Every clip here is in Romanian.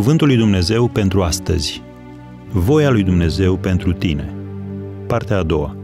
Cuvântul lui Dumnezeu pentru astăzi. Voia lui Dumnezeu pentru tine. Partea a doua.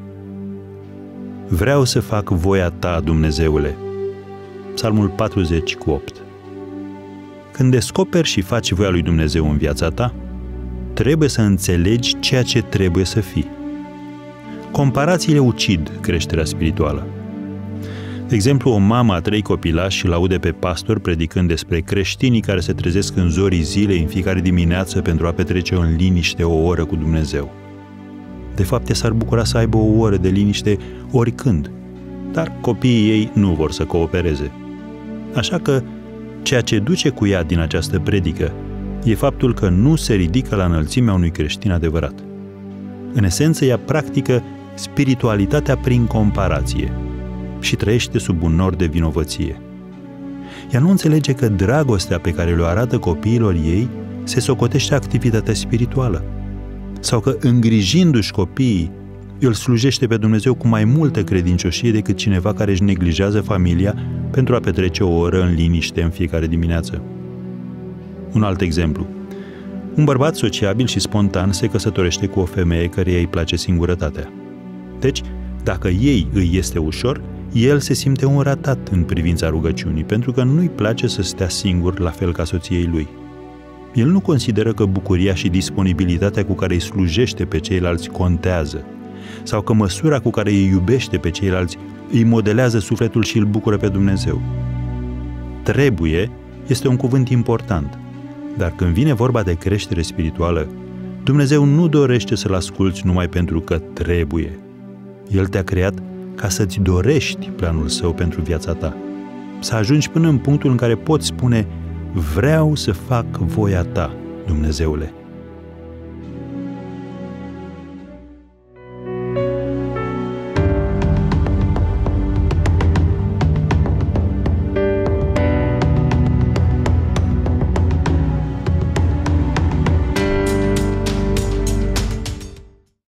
Vreau să fac voia ta, Dumnezeule. Psalmul 40:8. Când descoperi și faci voia lui Dumnezeu în viața ta, trebuie să înțelegi ceea ce trebuie să fii. Comparațiile ucid creșterea spirituală. De exemplu, o mamă a 3 copilași îl aude pe pastor predicând despre creștinii care se trezesc în zorii zilei în fiecare dimineață pentru a petrece în liniște o oră cu Dumnezeu. De fapt, ea s-ar bucura să aibă o oră de liniște oricând, dar copiii ei nu vor să coopereze. Așa că, ceea ce duce cu ea din această predică e faptul că nu se ridică la înălțimea unui creștin adevărat. În esență, ea practică spiritualitatea prin comparație și trăiește sub un nor de vinovăție. Ea nu înțelege că dragostea pe care le-o arată copiilor ei se socotește activitatea spirituală, sau că, îngrijindu-și copiii, îl slujește pe Dumnezeu cu mai multă credincioșie decât cineva care își neglijează familia pentru a petrece o oră în liniște în fiecare dimineață. Un alt exemplu. Un bărbat sociabil și spontan se căsătorește cu o femeie căreia îi place singurătatea. Deci, dacă ei îi este ușor, el se simte un ratat în privința rugăciunii, pentru că nu-i place să stea singur la fel ca soției lui. El nu consideră că bucuria și disponibilitatea cu care îi slujește pe ceilalți contează, sau că măsura cu care îi iubește pe ceilalți îi modelează sufletul și îl bucură pe Dumnezeu. Trebuie este un cuvânt important, dar când vine vorba de creștere spirituală, Dumnezeu nu dorește să-L asculți numai pentru că trebuie. El te-a creat ca să-ți dorești planul Său pentru viața ta. Să ajungi până în punctul în care poți spune: vreau să fac voia ta, Dumnezeule.